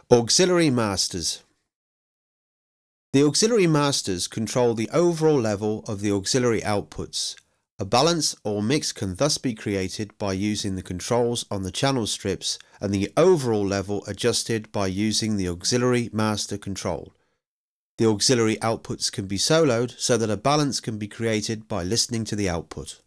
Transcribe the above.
Auxiliary masters. The auxiliary masters control the overall level of the auxiliary outputs. A balance or mix can thus be created by using the controls on the channel strips and the overall level adjusted by using the auxiliary master control. The auxiliary outputs can be soloed so that a balance can be created by listening to the output.